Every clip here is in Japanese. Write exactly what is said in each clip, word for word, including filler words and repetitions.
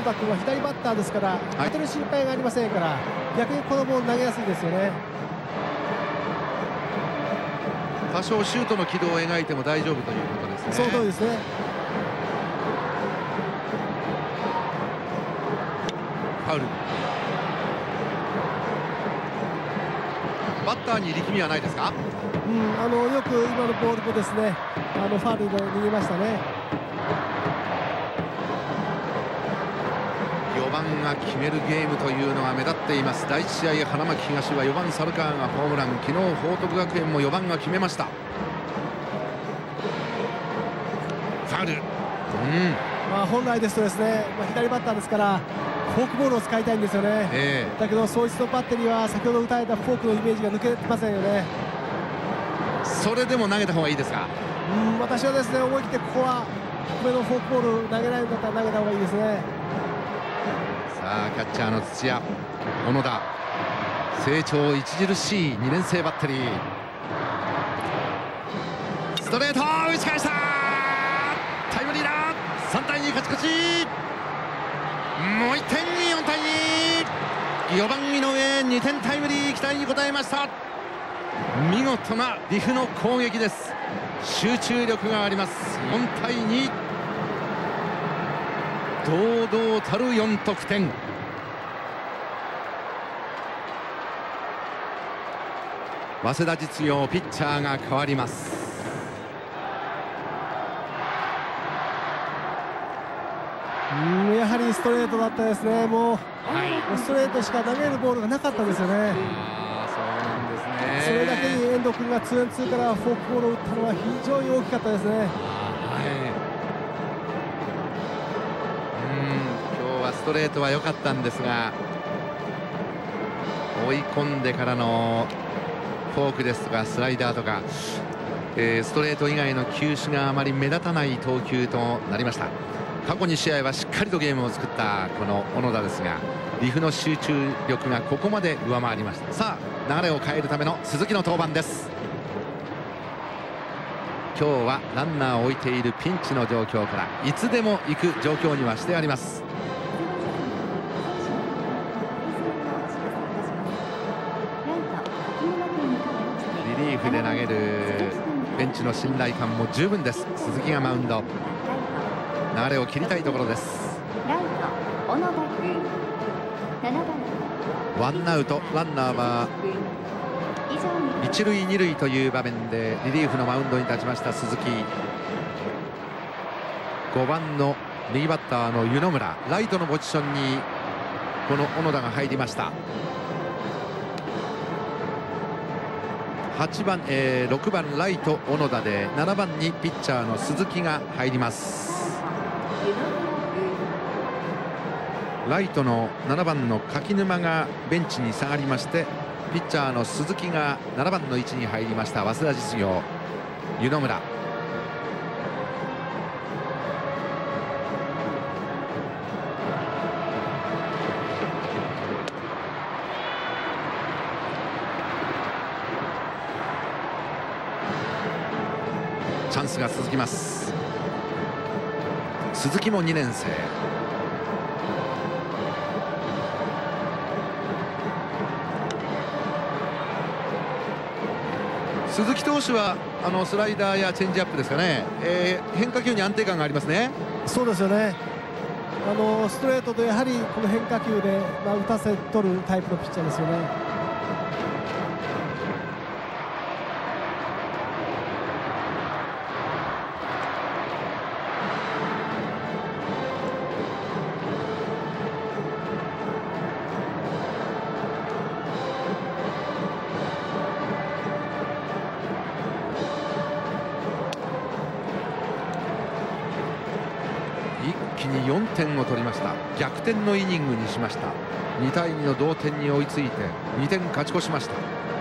田君は左バッターですから当てる心配がありませんから、逆にこのボール投げやすいですよね。 多少シュートの軌道を描いても大丈夫ということですね。 その通りですね。 ファウル。バッターに力みはないですか？ うん、あのよく今のボールもですね、あのファウルで逃げましたね。 よばんが決めるゲームというのが目立っています。だいいち試合、花巻東はよばん猿川がホームラン、昨日報徳学園もよばんが決めました。ファウル。うん、 まあ、本来ですとですね、まあ、左バッターですからフォークボールを使いたいんですよね、えー、だけど総一のバッテリーは先ほど打たれたフォークのイメージが抜けてませんよね。 それでも投げた方がいいですか？ うん、私はですね、思い切ってここは低めのフォークボール投げられるんだったら投げた方がいいですね。 さあキャッチャーの土屋、小野田、成長著しいにねん生バッテリー。ストレート打ち返した、タイムリーだ。さんたいに勝ち越し。もういってん、よんたいに。よばん井上、にてんタイムリー、期待に応えました。見事な岐阜の攻撃です。集中力があります。よんたいに、堂々たるよん得点。早稲田実業ピッチャーが変わります。 うん、やはりストレートだったですね。もう、はい、ストレートしか投げるボールがなかったですよね。 あ、そうなんですね。 それだけに遠藤君がツーエンツーからフォークボールを打ったのは非常に大きかったですね。はい、 うん、今日はストレートは良かったんですが、追い込んでからのフォークですとかスライダーとか、えー、ストレート以外の球種があまり目立たない投球となりました。過去に試合はしっかりとゲームを作ったこの小野田ですが、岐阜の集中力がここまで上回りました。さあ流れを変えるための鈴木の登板です。今日はランナーを置いているピンチの状況からいつでも行く状況にはしてあります。リリーフで投げるベンチの信頼感も十分です。鈴木がマウンド、流れを切りたいところです。ワンアウト、ランナーは一塁二塁という場面でリリーフのマウンドに立ちました鈴木。ごばんの右バッターの湯野村、ライトのポジションにこの小野田が入りました。はちばん、えー、ろくばんライト小野田で、ななばんにピッチャーの鈴木が入ります。ライトのななばんの柿沼がベンチに下がりまして、ピッチャーの鈴木がななばんの位置に入りました。早稲田実業湯野村。チャンスが続きます。鈴木もにねん生。鈴木投手はあのスライダーやチェンジアップですかね、えー、変化球に安定感がありますね。 そうですよね。あのストレートとやはりこの変化球で、まあ、打たせ取るタイプのピッチャーですよね。 一気によんてんを取りました。逆転のイニングにしました。にたいにの同点に追いついてにてん勝ち越しました。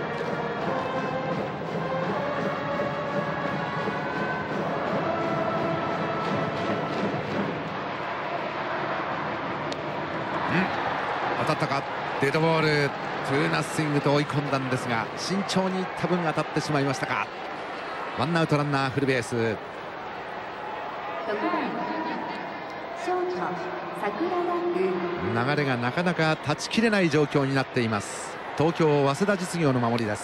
当たったか、デッドボール。ツーナッシングと追い込んだんですが、慎重に多分当たってしまいましたか。ワンアウトランナーフルベース。 流れがなかなか断ち切れない状況になっています。東京早稲田実業の守りです。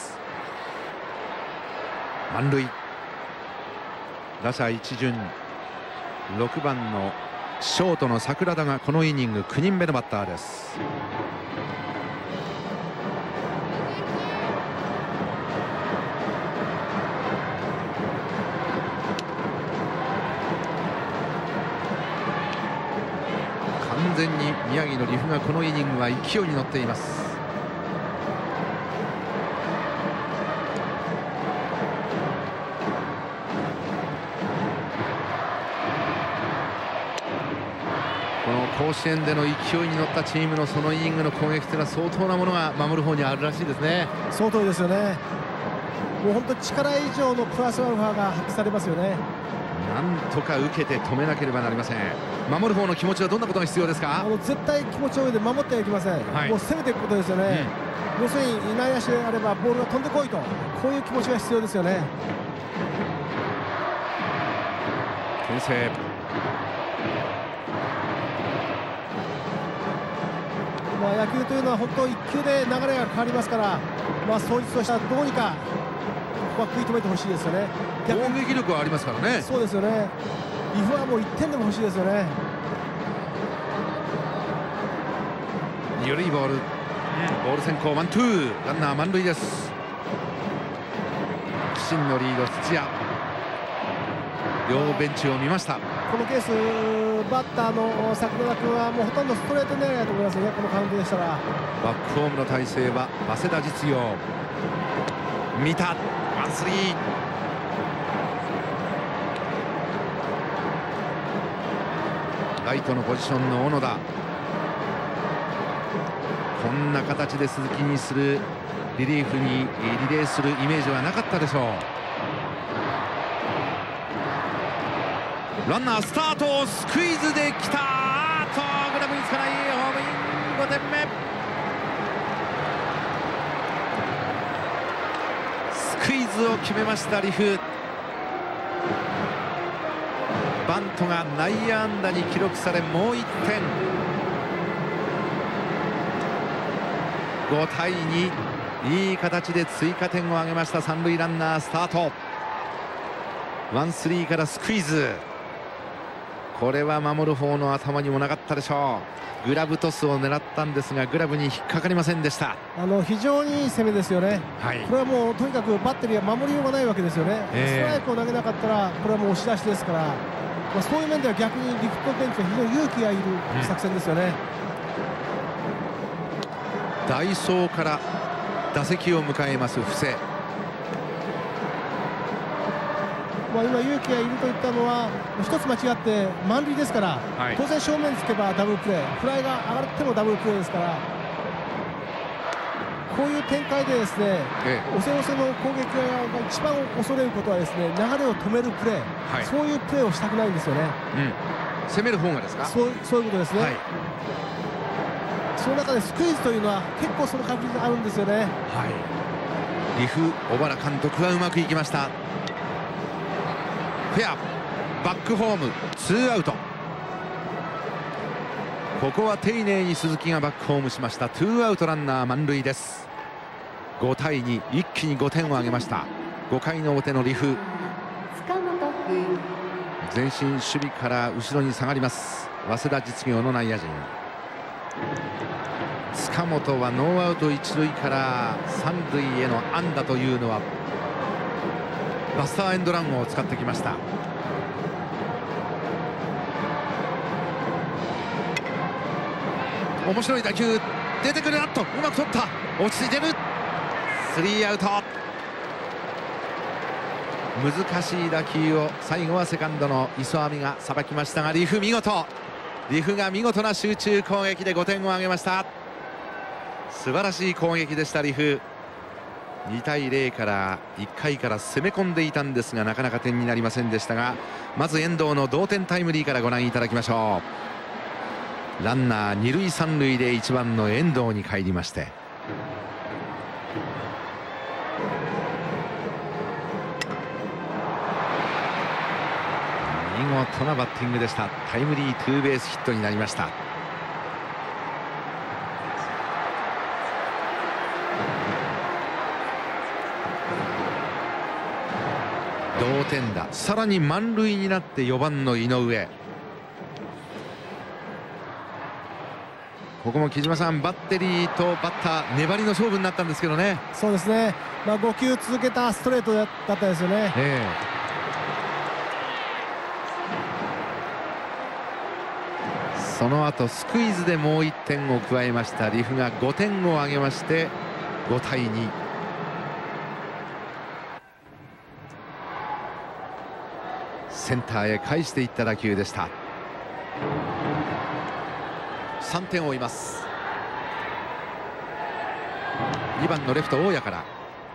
満塁、打者一巡、ろくばんのショートの桜田がこのイニングきゅうにんめのバッターです。完全に宮城のリフがこのイニングは勢いに乗っています。この甲子園での勢いに乗ったチームのそのイニングの攻撃というのは相当なものが守る方にあるらしいですね。 相当ですよね。もう本当に力以上のプラスアルファが発揮されますよね。 なんとか受けて止めなければなりません。守る方の気持ちはどんなことが必要ですか？ あの絶対気持ちの上で守ってはいけません、はい、もう攻めていくことですよね、うん、要するに内野手であればボールが飛んでこいと、こういう気持ちが必要ですよね。 牽制、 まあ、野球というのは本当いっ球で流れが変わりますから、まあ、総実としたらどうにかここは食い止めてほしいですよね。 攻撃力はありますからね。 そうですよね。リフはもういってんでも欲しいですよね。 緩いボール、ボール先行、ワンツー、ランナー満塁です。真のリード土屋、両ベンチを見ました。 このケースバッターの桜田君はもうほとんどストレート狙いだと思いますよね。このカウントでしたらバックホームの体勢は早稲田実業、見た、ワンスリー、ライトのポジションの小野田、こんな形で鈴木にするリリーフにリレーするイメージはなかったでしょう。ランナースタート、スクイズできた、あーっとグラブにつかない、ホームイン、ごてんめ。スクイズを決めましたリフ。バントが内野安打に記録され、もういってん、ごたいに、いい形で追加点を挙げました。三塁ランナースタート、ワンスリーからスクイズ、これは守る方の頭にもなかったでしょう。グラブトスを狙ったんですがグラブに引っかかりませんでした。 あの非常にいい攻めですよね、はい、これはもうとにかくバッテリーは守りようがないわけですよね、えー、ストライクを投げなかったらこれはもう押し出しですから、まあ、そういう面では逆にリフトベンチは非常に勇気がいる作戦ですよね、 うん、代走から打席を迎えます布施。 まあ今勇気がいるといったのは一つ間違って満塁ですから、はい、当然正面につけばダブルプレー、フライが上がってもダブルプレーですから、こういう展開でですね、ええ、押せ押せの攻撃が一番恐れることはですね、流れを止めるプレー、はい、そういうプレーをしたくないんですよね、 うん、攻める方がですか？ そう、そういうことですね、はい、その中でスクイズというのは結構その確率があるんですよね、はい、 岐阜小原監督はうまくいきました。フェア、バックホーム、ツーアウト。ここは丁寧に鈴木がバックホームしました。ツーアウトランナー満塁です。ごたいに、一気にごてんを挙げました。ごかいの表のリフ、前進守備から後ろに下がります。早稲田実業の内野陣。塚本はノーアウト一塁から三塁への安打というのはバスターエンドランを使ってきました。面白い打球出てくる、あっとうまく取った、落ち着いてる、スリーアウト。難しい打球を最後はセカンドの磯網がさばきましたが、リフ見事、リフが見事な集中攻撃でごてんを挙げました。素晴らしい攻撃でしたリフ。にたいゼロからいっかいから攻め込んでいたんですがなかなか点になりませんでしたが、まず遠藤の同点タイムリーからご覧いただきましょう。ランナー二塁三塁でいちばんの遠藤に帰りまして、見事なバッティングでした。タイムリーツーベースヒットになりました。同点打、さらに満塁になってよばんの井上。ここも木島さん、バッテリーとバッター粘りの勝負になったんですけどね。 そうですね、まあ、ごきゅう続けたストレートだったですよね。えー、その後スクイズでもういってんを加えましたリフがごてんを挙げましてごたいに。センターへ返していった打球でした。さんてんを追います。にばんのレフト大谷から。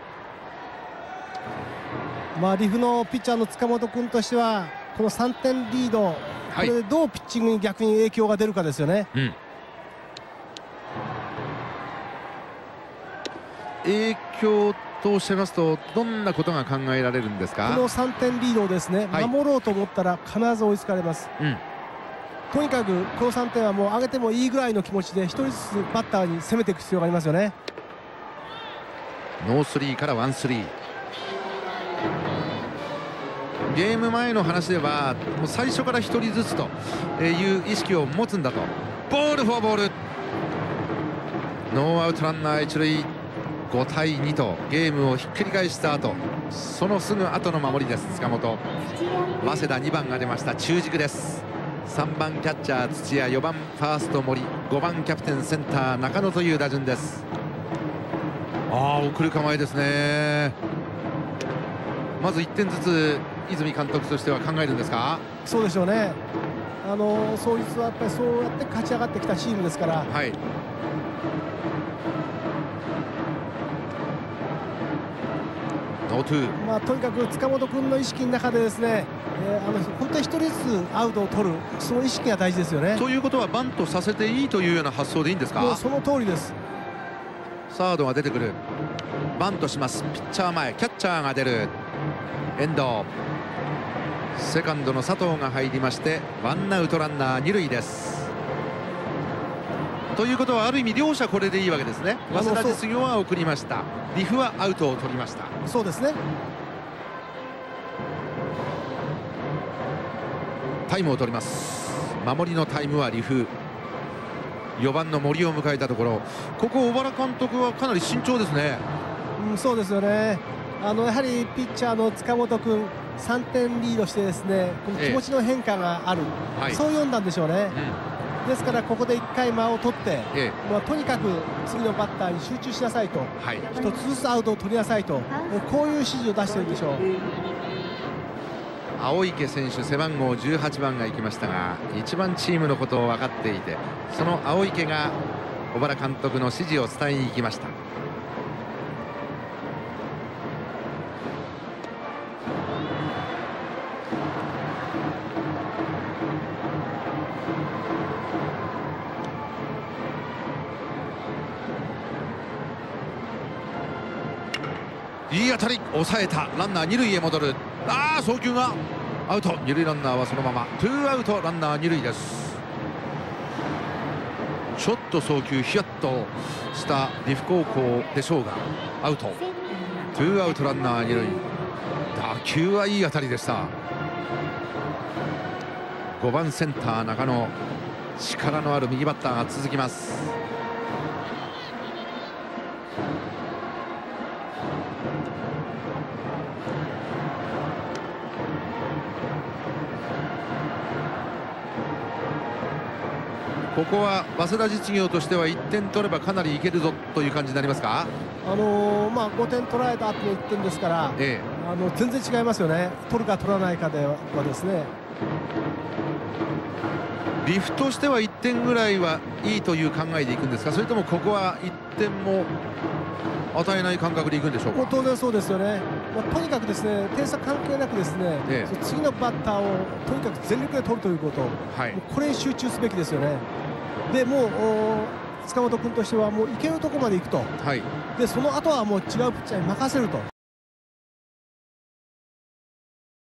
まあリフのピッチャーの塚本君としてはこのさんてんリード、はい、これでどうピッチングに逆に影響が出るかですよね。うん、 影響とおっしゃいますとどんなことが考えられるんですか。 このさんてんリードをですね、はい、守ろうと思ったら必ず追いつかれます。うん、とにかくこのさんてんはもう上げてもいいぐらいの気持ちでひとりずつバッターに攻めていく必要がありますよね。 ノースリーからワンスリー。ゲーム前の話ではもう最初からひとりずつという意識を持つんだと。ボールフォアボール、ノーアウトランナー一塁、ごたいにとゲームをひっくり返した後、そのすぐ後の守りです。塚本、早稲田にばんが出ました。中軸です。さんばんキャッチャー土屋、よばんファースト森、ごばんキャプテンセンター中野という打順です。ああ、送る構えですね。まずいってんずつ泉監督としては考えるんですか。 そうでしょうね。あの創立はやっぱりそうやって勝ち上がってきたチームですから。はい、ノーツー。まあとにかく塚本君の意識の中でですね、えー、あの本当にひとりずつアウトを取る、その意識が大事ですよね。 ということはバントさせていいというような発想でいいんですか。 もうその通りです。 サードが出てくる、バントします。ピッチャー前、キャッチャーが出る。遠藤、セカンドの佐藤が入りましてワンアウトランナーに塁です。ということはある意味両者これでいいわけですね。早稲田実業は送りました。リフはアウトを取りました。 そうですね。 タイムを取ります。守りのタイムはリフ。よばんの森を迎えたところ、ここ小原監督はかなり慎重ですね。 うん、そうですよね。あのやはりピッチャーの塚本君さんてんリードしてですね、この気持ちの変化がある、ええ、はい、そう読んだんでしょうね。うん、ですからここでいっかい間を取って、ええ、まあ、とにかく次のバッターに集中しなさいと、はい、ひとつずつアウトを取りなさいと、こういう指示を出しているでしょう。 青池選手背番号じゅうはちばんが行きましたが一番チームのことを分かっていて、その青池が小原監督の指示を伝えに行きました。いい当たり、抑えた。ランナーに塁へ戻る。ああ、送球がアウト。二塁ランナーはそのままツーアウトランナーに塁です。ちょっと送球ヒヤッとした岐阜高校でしょうがアウト。ツーアウトランナーに塁。打球はいい当たりでした。ごばんセンター中野、力のある右バッターが続きます。ここは早稲田実業としてはいってん取ればかなりいけるぞという感じになりますか。 あのー、まあごてん取られた後のいってんですから、ええ、あの全然違いますよね。取るか取らないかではですね。 リフとしてはいってんぐらいはいいという考えでいくんですか、それともここはいってんも与えない感覚でいくんでしょうか。 もう当然そうですよね。まあ、とにかくですね、点差関係なくですね、ええ、次のバッターをとにかく全力で取るということ、はい、もうこれに集中すべきですよね。でもう塚本君としてはもういけるところまで行くと、はい、でその後はもう違うピッチャーに任せると。